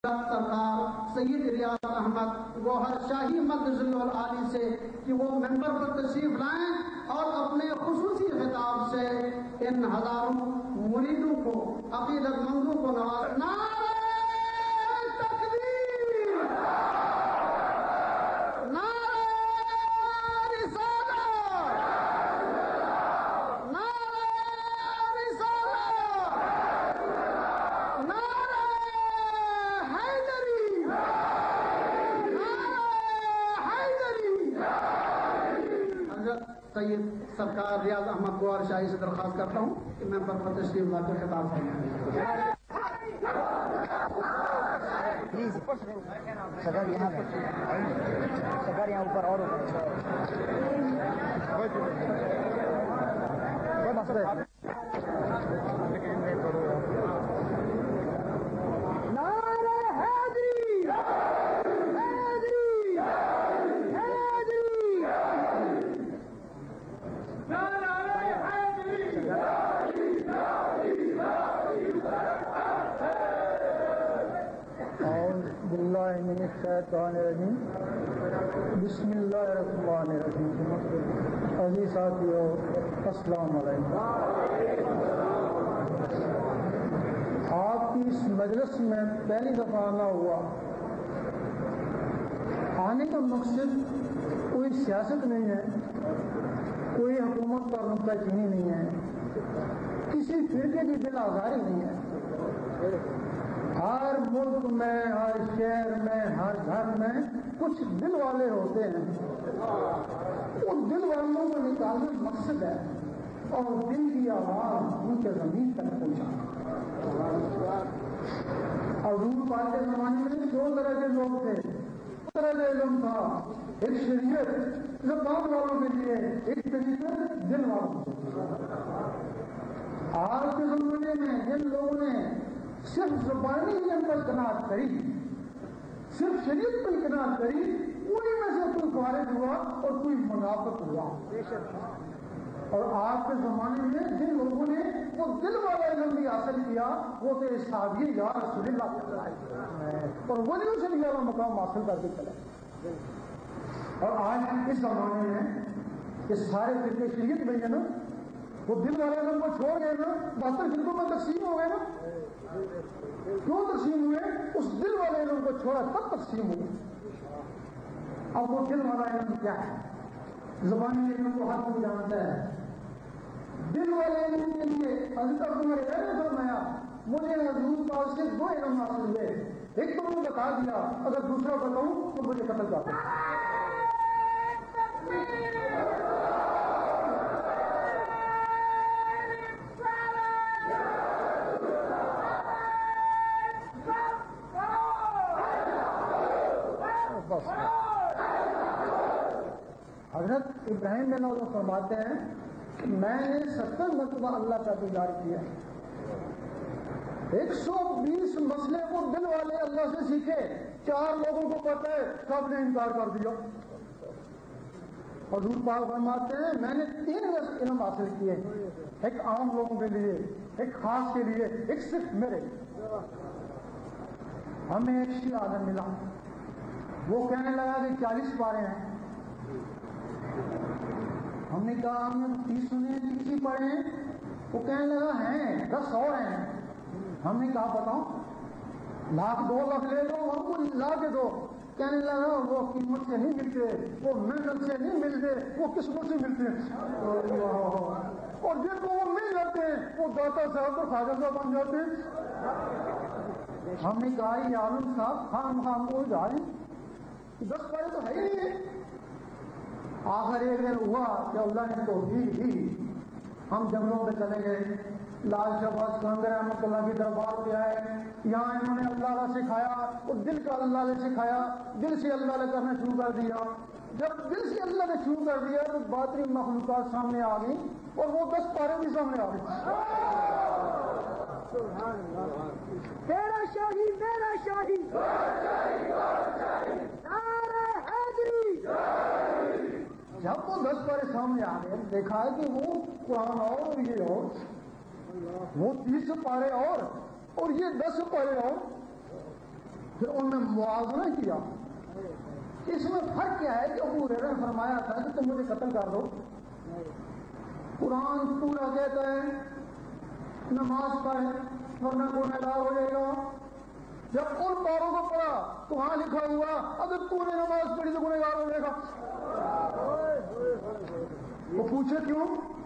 سرکار سید ریاض احمد گوہر شاہی مدذل العالی سے کہ وہ ممبر پر تشریف لائیں اور اپنے خصوصی خطاب سے ان ہزاروں مریدوں کو عقیدت مندوں کو نوازنا سید سرکار ریاض احمد گوہر شاہی سے درخواست کرتا ہوں کہ میں پر تشریف لا کر خطاب فرمائیں. صدر یہاں پہ صدر یہاں اوپر اور باللہ من الشیطان الرجیم بسم اللہ الرحمن الرحیم. عزیز ساتھیو السلام علیکم. آپ کی اس مجلس میں پہلی دفعہ آنا ہوا. آنے کا مقصد کوئی سیاست نہیں ہے, کوئی حکومت پر نکتہ چینی نہیں ہے, کسی فرقے کی دل آزاری نہیں ہے. ہر ملک میں, ہر شہر میں, ہر گھر میں کچھ دل والے ہوتے ہیں. ان دل والوں کو نکالنا مقصد ہے اور دل کی آواز ان کے زمین تک پہنچانا. اور حضور پاک کے زمانے میں دو طرح کے لوگ تھے. دو طرح کا علم تھا, ایک شریعت زبان والوں کے لیے, ایک طریقہ دل والوں کے لیے. آج کے زمانے میں جن لوگوں نے صرف زبانی علم پر قناعت کری, صرف شریعت پر قناعت کری, انہیں میں سے کوئی فارغ ہوا اور کوئی منافق ہوا. اور آج کے زمانے میں جن لوگوں نے وہ دل والا علم بھی حاصل کیا وہ تھے صحابی یا رسول اللہ اور وہی سے والا مقام حاصل کر کے چلے. اور آج اس زمانے میں یہ سارے فرقے شریعت میں ہے نا, وہ دل والے علم کو چھوڑ گئے نا, 72 فرقوں میں تقسیم ہو گئے نا. کیوں تقسیم ہوئے؟ اس دل والے علم کو چھوڑا تب تقسیم ہوئے. اب وہ دل والا علم کیا ہے؟ زبانی علم کو ہر کوئی جانتا ہے. دل والے علم کے لیے حضرت تمہارے نے فرمایا مجھے حضور پاک سے 2 علم حاصل ہوئے. ایک تو میں بتا دیا, اگر دوسرا بتاؤں تو مجھے قتل کر دیں. حضرت ابراہیم بن نوح فرماتے ہیں کہ میں نے 70 مرتبہ اللہ کا دیدار کیا. 120 مسئلے کو دل والے اللہ سے سیکھے. 4 لوگوں کو پتہ ہے, سب نے انکار کر دیا. حضور پاک فرماتے ہیں میں نے 3 علم حاصل کیے, ایک عام لوگوں کے لیے, ایک خاص کے لیے, ایک صرف میرے. ہمیں ایک شیعہ عالم ملا, وہ کہنے لگا کہ 40 پارے ہیں. ہم نے کہا ہم نے 30 سنے, 30 پڑھے ہیں. وہ کہنے لگا ہیں 10 اور ہیں. ہم نے کہا بتاؤ, 1,00,000 2 لاکھ لے لو, ہم کو لا کے دو. کہنے لگا وہ قیمت سے نہیں ملتے, وہ محنت سے نہیں ملتے, وہ قسمت سے ملتے ہیں. اور جن کو وہ مل جاتے ہیں وہ داتا صاحب اور خواجہ صاحب بن جاتے ہیں. ہم نے کہا یہ عالم صاحب خام کو جائیں, 10 پڑھے تو ہے ہی نہیں. آخر ایک دن ہوا کہ اللہ نے توفیق دی, ہم جنگلوں پہ چلے گئے. لال شہباز خان رحمۃ اللہ کے دربار پہ آئے. یہاں انہوں نے اللہ کا سکھایا اور دل کا اللہ نے سکھایا. دل سے اللہ نے کرنا شروع کر دیا. جب دل سے اللہ نے شروع کر دیا تو باطنی مخلوقات سامنے آ گئی اور وہ 10 پارے بھی سامنے آ گئے. تیرا شاہی میرا شاہی, نعرہ حیدری. جب وہ 10 پارے سامنے آ گئے, دیکھا ہے کہ وہ قرآن اور یہ اور وہ 30 پارے اور یہ 10 پارے اور. پھر ان نے موازنہ کیا. اس میں فرق کیا ہے کہ ابو ہریرہ نے فرمایا تھا کہ تم مجھے قتل کر دو. قرآن پورا کہتا ہے نماز پڑھے ورنہ گنہگار ہو جائے گا. جب ان پاروں کو پڑھا تو وہاں لکھا ہوا اگر تو نے نماز پڑھی تو گنہگار ہو جائے گا. وہ پوچھے کیوں؟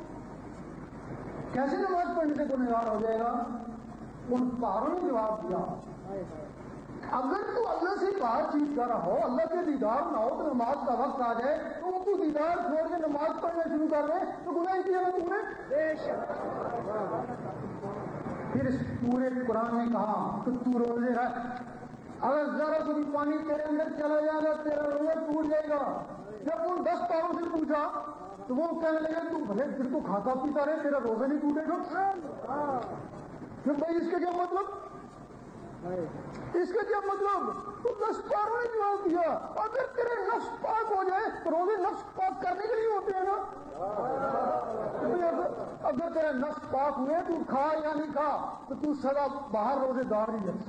کیسے نماز پڑھنے سے گنہگار ہو جائے گا؟ ان پاروں نے جواب دیا اگر تو اللہ سے بات چیت کر رہا ہو, اللہ کے دیدار نہ ہو تو نماز کا وقت آ جائے تو وہ تو دیدار چھوڑ کے نماز پڑھنا شروع کر دے تو گناہ کیا نا تم نے. پھر اس پورے قرآن نے کہا کہ تو روزے رکھ, اگر ذرا سے بھی پانی تیرے اندر چلا جائے گا تیرا روزہ ٹوٹ جائے گا. جب ان 10 پاروں سے پوچھا تو وہ کہنے لگے تو بھلے پھر تو کھاتا پیتا رہے تیرا روزہ نہیں ٹوٹے گا. پھر بھائی اس کا کیا مطلب؟ اس کا کیا مطلب؟ تو 10 پاروں نے جواب دیا اگر تیرے نفس پاک ہو جائے تو روزے نفس پاک کرنے کے لیے ہوتے ہیں نا. اگر تیرے نفس پاک ہوئے تو کھا یا نہیں کھا تو سدا باہر روزے دار نہیں ہے,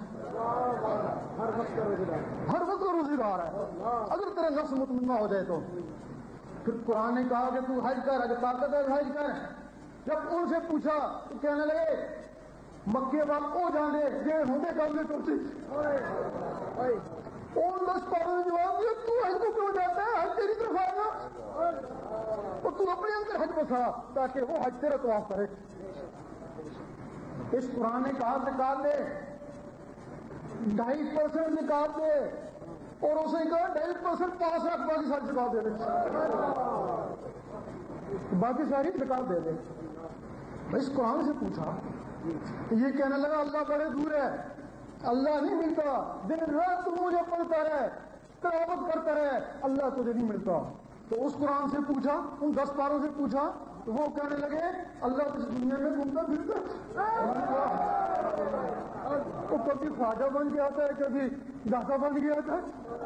ہر وقت روزے دار ہے اگر تیرے نفس مطمئنہ ہو جائے تو. پھر قرآن نے کہا کہ تو حج کر, اگر طاقت ہے حج کر. جب ان سے پوچھا تو کہنے لگے مکے بعد او جانے یہ ہونے کا مجھے تو ان 10 پاروں نے جواب دیا تو حج کو کیوں جاتا ہے, حج تیری طرف آئے گا اور تو اپنے اندر حج بسا تاکہ وہ حج تیرا طواف کرے. اس قرآن نے کہا نکال دے 2.5% نکال دے اور اسے کہا 2.5% پاس رکھ باقی ساری نکال دے دے, باقی ساری نکال دے دے. اس قرآن سے پوچھا یہ کہنے لگا اللہ بڑے دور ہے, اللہ نہیں ملتا, دن رات تو مجھے پڑھتا رہے تلاوت کرتا رہے, اللہ تجھے نہیں ملتا. تو اس قرآن سے پوچھا, ان 10 پاروں سے پوچھا تو وہ کہنے لگے اللہ اس دنیا میں گھومتا پھرتا, وہ کبھی خواجہ بن گیا تھا کبھی داتا بن گیا تھا,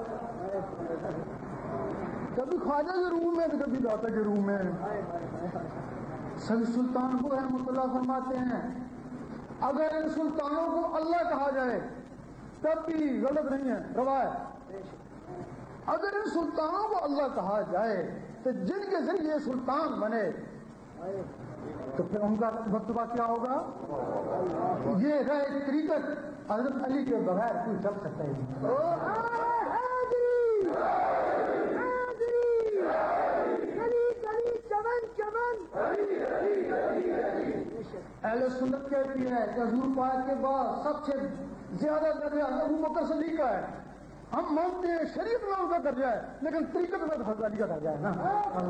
کبھی خواجہ کے روم میں تو کبھی داتا کے روم میں. سید سلطان کو رحمۃ اللہ فرماتے ہیں اگر ان سلطانوں کو اللہ کہا جائے تب بھی غلط نہیں ہے, روایت. اگر ان سلطانوں کو اللہ کہا جائے تو جن کے ذریعے سلطان بنے تو پھر ان کا مرتبہ کیا ہوگا؟ یہ ہے طریقت حضرت علی کے بغیر کوئی چل سکتا ہی نہیں. اہل سنت کہتی ہے کہ حضور پاک کے بعد سب سے زیادہ درجہ ابو بکر صدیق کا ہے. ہم مانتے ہیں شریف نام کا درجہ ہے لیکن طریقت میں حضرت علی کا درجہ ہے نا.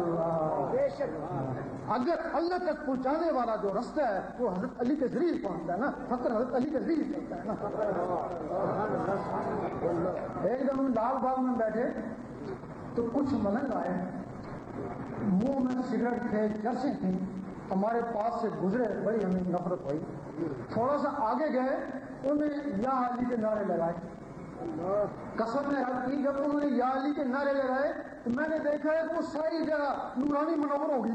اگر اللہ تک پہنچانے والا جو رستہ ہے وہ حضرت علی کے ذریعے پہنچتا ہے نا, فقر حضرت علی کے ذریعے پہنچتا ہے نا. ایک دم ہم لال باغ میں بیٹھے تو کچھ ملنگ آئے, منہ میں سگریٹ تھے, چرسیں تھیں, ہمارے پاس سے گزرے, بڑی ہمیں نفرت ہوئی. تھوڑا سا آگے گئے, انہیں یا علی کے نعرے لگائے. قسم نے حق کی جب انہوں نے یا علی کے نعرے لگائے تو میں نے دیکھا ہے کہ وہ ساری جگہ نورانی منور ہوگی.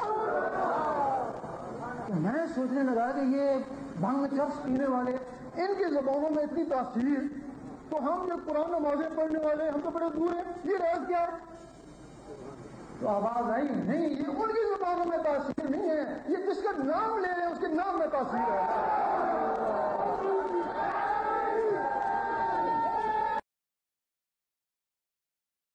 میں سوچنے لگا کہ یہ بھنگ چرس پینے والے, ان کی زبانوں میں اتنی تاثیر, تو ہم جو قرآن نمازیں پڑھنے والے ہم تو بڑے دور ہیں, یہ راز کیا ہے؟ تو آواز آئی نہیں یہ ان کی زبانوں میں تاثیر نہیں ہے, یہ جس کا نام لے رہے ہیں اس کے نام میں تاثیر ہے.